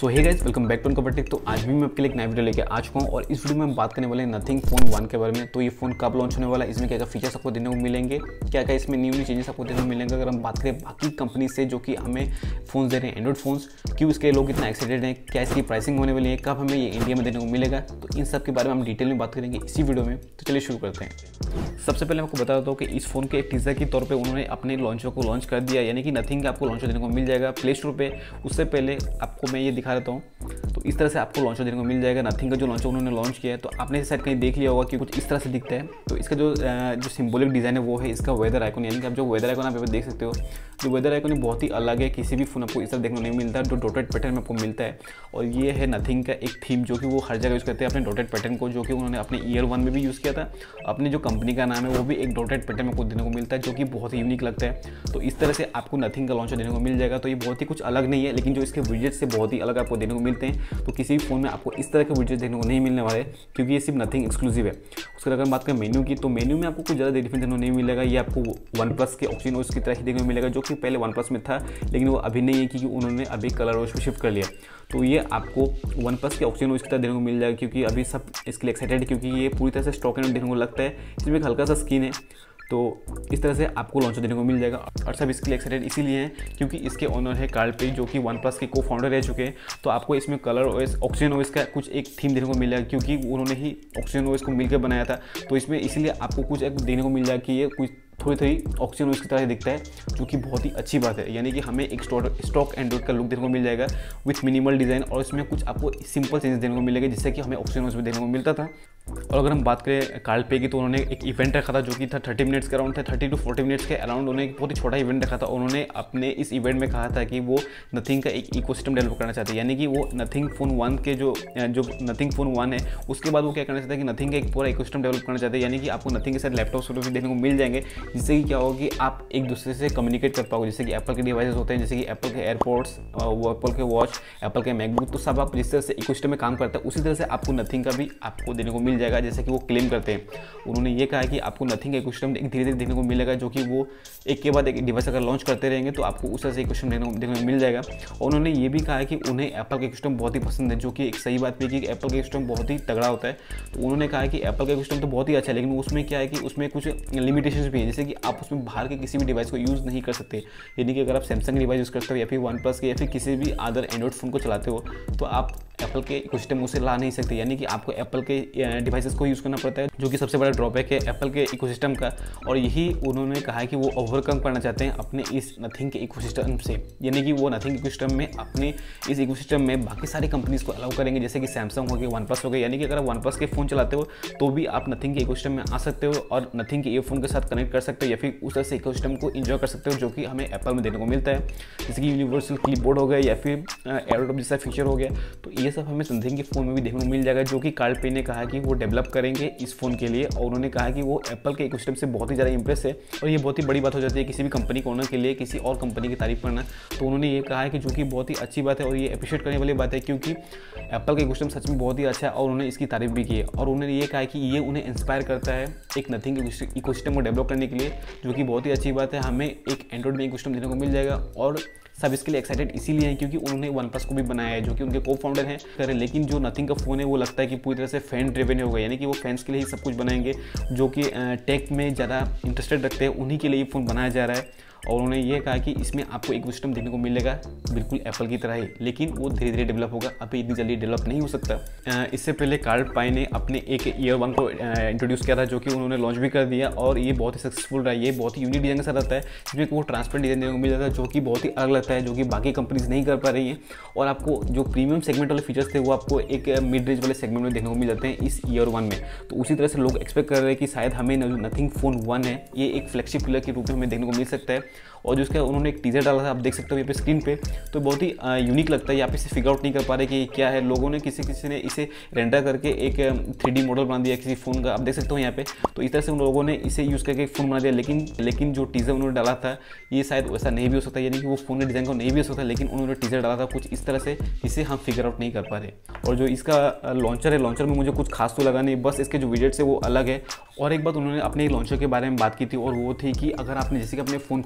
So hey guys, welcome back to Uncover. तो आज भी मैं आपके लिए एक नया वीडियो लेके आ चुका हूँ और इस वीडियो में हम बात करने वाले हैं नथिंग फोन 1 के बारे में। तो ये फोन कब लॉन्च होने वाला है, इसमें क्या क्या फीचर्स आपको देने को मिलेंगे, क्या क्या इसमें न्यू चेंजेस आपको देने को मिलेंगे। अगर हम बात करें बाकी कंपनी से जो कि हमें फोन दे रहे हैं एंड्रॉइड फोन्स, क्यों इसके लोग इतना एक्साइटेड हैं, क्या इसकी प्राइसिंग होने वाली है, कब हमें ये इंडिया में देने को मिलेगा, तो इन सब के बारे में हम डिटेल में बात करेंगे इसी वीडियो में। तो चलिए शुरू करते हैं। सबसे पहले आपको बता देता हूँ कि इस फोन के एक टीजर के तौर पे उन्होंने अपने लॉन्चर को लॉन्च कर दिया, यानी कि नथिंग का आपको लॉन्चर देने को मिल जाएगा प्ले स्टोर पे। उससे पहले आपको मैं ये दिखा देता हूँ। तो इस तरह से आपको लॉन्चर देने को मिल जाएगा। नथिंग का जो लॉन्चर उन्होंने लॉन्च किया है, तो आपने शायद कहीं देख लिया होगा कि कुछ इस तरह से दिखता है। तो इसका जो सिंबॉलिक डिज़ाइन है वो है इसका वेदर आइकन, यानी कि आप जो वेदर आइकन आप देख सकते हो, जो वेदर आइकन बहुत ही अलग है। किसी भी फोन आपको इस तरह देखने को नहीं मिलता, जो डॉटेड पैटर्न में आपको मिलता है। और ये है नथिंग का एक थीम जो कि वो हर जगह यूज़ करते हैं अपने डॉटेड पैटर्न को, जो कि उन्होंने अपने ईयर 1 में भी यूज़ किया था। अपनी जो कंपनी का नाम है वो भी एक डॉटेड पैटर्न में आपको देने को मिलता है, जो कि बहुत ही यूनिक लगता है। तो इस तरह से आपको नथिंग का लॉन्चर देने को मिल जाएगा। तो ये बहुत ही कुछ अलग नहीं है, लेकिन जो इसके विजेट से बहुत ही अलग आपको देने को मिलते हैं। तो किसी भी फोन में आपको इस तरह के विजेट देखने को नहीं मिलने वाले, क्योंकि ये सिर्फ नथिंग एक्सक्लूसिव है। उसके अगर बात करें मेन्यू की, तो मेन्यू में आपको कुछ ज़्यादा डिफरेंस देखने को नहीं मिलेगा। ये आपको OnePlus के ऑक्सीजन की तरह ही देखने को मिलेगा, जो कि पहले OnePlus में था, लेकिन वो अभी नहीं है क्योंकि उन्होंने अभी कलर OS पे शिफ्ट कर लिया। तो ये आपको OnePlus के ऑक्सीजन की तरह देखने को मिल जाएगा, क्योंकि अभी सब इसके लिए एक्साइटेड है, क्योंकि ये पूरी तरह से स्टॉक एंड देखने को लगता है। इसमें एक हल्का सा स्किन है, तो इस तरह से आपको लॉन्चर देने को मिल जाएगा। और सब इसके लिए एक्साइटेड इसीलिए हैं क्योंकि इसके ओनर है कार्ल पे, जो कि OnePlus के को फाउंडर रह चुके हैं। तो आपको इसमें कलर OS ऑक्सीजन OS का कुछ एक थीम देने को मिलेगा, क्योंकि उन्होंने ही ऑक्सीजन OS को मिलकर बनाया था। तो इसमें इसीलिए आपको कुछ एक देने को मिल जाएगा कि ये कुछ थोड़ी ऑक्सीजन OS की तरह दिखता है, जो कि बहुत ही अच्छी बात है। यानी कि हमें एक स्टॉक एंड्रॉइड का लुक देखने को मिल जाएगा विथ मिनिमल डिज़ाइन, और इसमें कुछ आपको सिंपल चेंजेस देने को मिलेगा, जिससे कि हमें ऑक्सीजन OS में देखने को मिलता था। और अगर हम बात करें कार्ल पे की, तो उन्होंने एक इवेंट रखा था जो कि था 30 मिनट्स के अराउंड था, 30 to 40 मिनट्स के अराउंड। उन्होंने एक बहुत ही छोटा इवेंट रखा था। उन्होंने अपने इस इवेंट में कहा था कि वो नथिंग का एक इकोसिस्टम डेवलप करना चाहते हैं, यानी कि वो नथिंग फोन 1 के जो नथिंग फोन 1 है, उसके बाद वो क्या करना चाहते हैं कि नथिंग का एक पूरा इकोसिस्टम डेवलप करना चाहते हैं। यानी कि आपको नथिंग के साथ लैपटॉप भी देखने को मिल जाएंगे, जिससे कि क्या होगा कि आप एक दूसरे से कम्युनिकेट कर पाओगे। जैसे कि एप्पल के डिवाइसेस होते हैं, जैसे कि एप्पल के एयरपोर्ट्स, एप्पल के वॉच, एप्पल के मैकबुक, तो सब आप जिस तरह से इकोसिस्टम में काम करता है, उसी तरह से आपको नथिंग का भी आपको देने को मिल जाएगा, जैसे कि वो क्लेम करते हैं। उन्होंने ये कहा है कि आपको नथिंग का इकोसिस्टम धीरे धीरे देखने को मिलेगा, जो कि वो एक के बाद एक डिवाइस अगर लॉन्च करते रहेंगे तो आपको उस तरह से इकोसिस्टम देखने को मिल जाएगा। और उन्होंने ये भी कहा है कि उन्हें एप्पल का इकोसिस्टम बहुत ही पसंद है, जो कि एक सही बात भी है कि एप्पल का इकोसिस्टम बहुत ही तगड़ा होता है। तो उन्होंने कहा है कि एप्पल का इकोसिस्टम तो बहुत ही अच्छा है, लेकिन उसमें क्या है कि उसमें कुछ लिमिटेशंस भी है, जैसे कि आप उसमें बाहर के किसी भी डिवाइस को यूज़ नहीं कर सकते। यानी कि अगर आप सैमसंग डिवाइस यूज़ करते हो या फिर OnePlus के या फिर किसी भी अदर एंड्रॉइड फ़ोन को चलाते हो, तो आप एप्पल के इकोसिस्टम उसे ला नहीं सकते। यानी कि आपको एप्पल के डिवाइसेस को यूज़ करना पड़ता है, जो कि सबसे बड़ा ड्रॉबैक है एप्पल के इकोसिस्टम का। और यही उन्होंने कहा है कि वो ओवरकम करना चाहते हैं अपने इस नथिंग के इकोसिस्टम से। यानी कि वो नथिंग इकोसिस्टम में अपने इस इकोसिस्टम में बाकी सारी कंपनीज़ को अलाउ करेंगे, जैसे कि सैमसंग हो गया, OnePlus हो गया। यानी कि अगर आप OnePlus के फ़ोन चलाते हो तो भी आप नथिंग के इकोसिस्टम में आ सकते हो और नथिंग के ईयरफोन के साथ कनेक्ट कर सकते हो, या फिर उस तरह से इकोसिस्टम को एंजॉय कर सकते हो, जो कि हमें एप्पल में देखने को मिलता है। जैसे कि यूनिवर्सल क्लिपबोर्ड हो गया या फिर एयरड्रॉप जैसा फीचर हो गया। तो ये सब हमें नथिंग के फ़ोन में भी देखने को मिल जाएगा, जो कि कार्ल पे ने कहा कि वो डेवलप करेंगे इस फ़ोन के लिए। और उन्होंने कहा कि वो एप्पल के इकोसिस्टम से बहुत ही ज़्यादा इंप्रेस है, और ये बहुत ही बड़ी बात हो जाती है किसी भी कंपनी को ओनर के लिए किसी और कंपनी की तारीफ करना। तो उन्होंने ये कहा है कि जो कि बहुत ही अच्छी बात है और ये अप्रिशिएट करने वाली बात है, क्योंकि एप्पल का इकोसिस्टम सच में बहुत ही अच्छा है और उन्होंने इसकी तारीफ भी की है। और उन्होंने ये कहा है कि ये उन्हें इंस्पायर करता है एक नथिंग इकोसिस्टम को डेवलप करने के लिए, जो कि बहुत ही अच्छी बात है। हमें एक एंड्रॉइड में इकोसिस्टम देने को मिल जाएगा, और सब इसके लिए एक्साइटेड इसीलिए हैं क्योंकि उन्होंने OnePlus को भी बनाया है, जो कि उनके को फाउंडर हैं करें। लेकिन जो नथिंग का फ़ोन है वो लगता है कि पूरी तरह से फैन ड्रिवन होगा, यानी कि वो फैंस के लिए ही सब कुछ बनाएंगे, जो कि टेक में ज़्यादा इंटरेस्टेड रखते हैं, उन्हीं के लिए ये फ़ोन बनाया जा रहा है। और उन्होंने ये कहा कि इसमें आपको एक सिस्टम देखने को मिलेगा बिल्कुल एप्पल की तरह ही, लेकिन वो धीरे धीरे डेवलप होगा, अभी इतनी जल्दी डेवलप नहीं हो सकता। इससे पहले कार्ल पाई ने अपने एक ईयर 1 को इंट्रोड्यूस किया था, जो कि उन्होंने लॉन्च भी कर दिया, और ये बहुत ही सक्सेसफुल रहा। ये बहुत ही यूनिक डिज़ाइन के साथ आता है, जिसमें वो ट्रांसपेरेंट डिज़ाइन देखने को मिल जाता है, जो कि बहुत ही अलग लगता है, जो कि बाकी कंपनीज नहीं कर पा रही हैं। और आपको जो प्रीमियम सेगमेंट वाले फीचर्स थे वो आपको एक मिड रेंज वाले सेगमेंट में देखने को मिल जाते हैं इस ईयर 1 में। तो उसी तरह से लोग एक्सपेक्ट कर रहे हैं कि शायद हमें नथिंग फोन 1 है, ये एक फ्लैगशिप पिलर के रूप में हमें देखने को मिल सकता है। और जिसका उन्होंने एक टीजर डाला था, आप देख सकते हो यहाँ पे स्क्रीन पे, तो बहुत ही यूनिक लगता है। यहाँ पे इसे फिगर आउट नहीं कर पा रहे कि क्या है। लोगों ने किसी ने इसे रेंडर करके एक 3D मॉडल बना दिया किसी फ़ोन का, आप देख सकते हो यहाँ पे। तो इस तरह से उन लोगों ने इसे यूज़ करके एक फ़ोन बना दिया, लेकिन जो टीजर उन्होंने डाला था ये शायद वैसा नहीं भी हो सकता, यानी कि वो फ़ोन के डिज़ाइन को नहीं भी हो सकता, लेकिन उन्होंने टीजर डाला था कुछ इस तरह से जिसे हम फिगर आउट नहीं कर पा रहे। और जो इसका लॉन्चर है, लॉन्चर में मुझे कुछ खास तो लगा नहीं, बस इसके जो विजेट्स है वो अलग है। और एक बात उन्होंने अपने लॉन्चर के बारे में बात की थी, और वो थी कि अगर आपने जैसे कि अपने फ़ोन को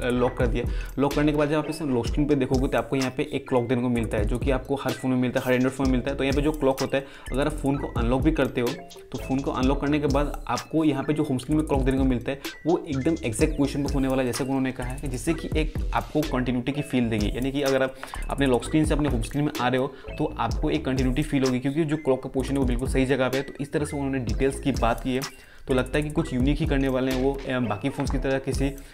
लॉक कर दिया। लॉक करने के बाद जब आप इसे लॉक स्क्रीन पे देखोगे तो आपको यहाँ पे एक क्लॉक देने को मिलता है, जो कि आपको हर फोन में मिलता है, हर एंड्रॉइड फोन में मिलता है। तो यहाँ पे जो क्लॉक होता है, अगर आप फ़ोन को अनलॉक भी करते हो तो फ़ोन को अनलॉक करने के बाद आपको यहाँ पे जो होम स्क्रीन में क्लॉक देने को मिलता है वो एकदम एग्जैक्ट पोजीशन पे होने वाला है, जैसे कि उन्होंने कहा है, जिससे कि एक आपको कंटिन्यूटी की फील देगी। यानी कि अगर आप अपने लॉक स्क्रीन से अपने होम स्क्रीन में आ रहे हो तो आपको एक कंटिन्यूटी फील होगी, क्योंकि जो क्लॉक का पोजीशन है वो बिल्कुल सही जगह पे है। तो इस तरह से उन्होंने डिटेल्स की बात की है, तो लगता है कि कुछ यूनिक ही करने वाले हैं वो, बाकी फ़ोन्स की तरह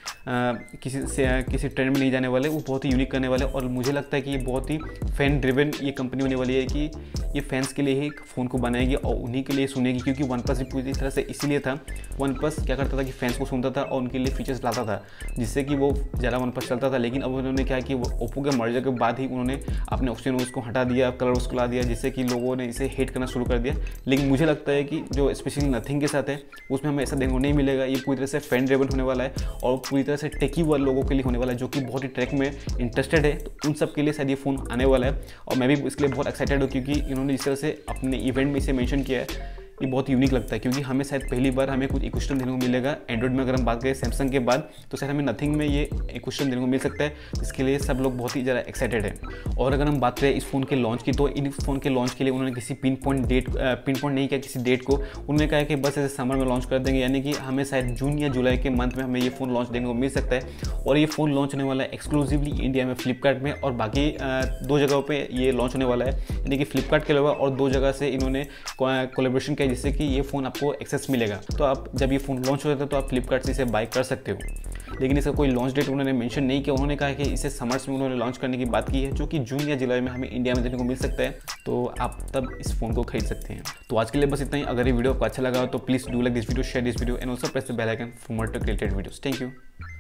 किसी ट्रेंड में नहीं जाने वाले, वो बहुत ही यूनिक करने वाले। और मुझे लगता है कि ये बहुत ही फैन ड्रिवन ये कंपनी होने वाली है, कि ये फैंस के लिए ही फ़ोन को बनाएगी और उन्हीं के लिए सुनेगी। क्योंकि वन प्लस भी पूरी तरह से इसीलिए था, वन प्लस क्या करता था कि फैंस को सुनता था और उनके लिए फीचर्स लाता था जिससे कि वो ज़्यादा वन प्लस चलता था। लेकिन अब उन्होंने क्या कि वो ओप्पो के मर्जर के बाद ही उन्होंने अपने ऑप्शन उसको हटा दिया, कलर उसको ला दिया, जिससे कि लोगों ने इसे हेट करना शुरू कर दिया। लेकिन मुझे लगता है कि जो स्पेशली नथिंग के साथ है उसमें हमें ऐसा देखने को नहीं मिलेगा। ये पूरी तरह से फैन ड्रिवन होने वाला है और पूरी तरह से टेकी वाले लोगों के लिए होने वाला है, जो कि बहुत ही ट्रैक में इंटरेस्टेड है। तो उन सब के लिए शायद ये फ़ोन आने वाला है और मैं भी इसके लिए बहुत एक्साइटेड हूँ, क्योंकि इन्होंने जिस तरह से अपने इवेंट में इसे मेंशन किया है ये बहुत यूनिक लगता है। क्योंकि हमें शायद पहली बार हमें कुछ इकोसिस्टम देने को मिलेगा एंड्रॉइड में। अगर हम बात करें सैमसंग के बाद तो शायद हमें नथिंग में ये इकोसिस्टम देने को मिल सकता है, जिसके लिए सब लोग बहुत ही ज़्यादा एक्साइटेड हैं। और अगर हम बात करें इस फ़ोन के लॉन्च की, तो इन फ़ोन के लॉन्च के लिए उन्होंने किसी पिन पॉइंट नहीं किया किसी डेट को। उन्होंने कहा कि बस ऐसे समर में लॉन्च कर देंगे, यानी कि हमें शायद जून या जुलाई के मंथ में हमें ये फ़ोन लॉन्च देखने को मिल सकता है। और ये फ़ोन लॉन्च होने वाला है एक्सक्लूसिवली इंडिया में फ्लिपकार्ट में, और बाकी 2 जगहों पर ये लॉन्च होने वाला है। यानी कि फ्लिपकार्ट के अलावा और 2 जगह से इन्होंने कोलैबोरेशन किया, जिससे कि ये फ़ोन आपको एक्सेस मिलेगा। तो आप जब ये फ़ोन लॉन्च हो जाता है तो आप फ्लिपकार्ट से इसे बाय कर सकते हो। लेकिन इसका कोई लॉन्च डेट उन्होंने मेंशन नहीं किया। उन्होंने कहा कि इसे समर्स में उन्होंने लॉन्च करने की बात की है, जो कि जून या जुलाई में हमें इंडिया में देखने को मिल सकता है। तो आप तब इस फ़ोन को खरीद सकते हैं। तो आज के लिए बस इतना ही। अगर ये वीडियो आपको अच्छा लगा तो please do like this video, share this video and also press the bell icon for more related videos. Thank you.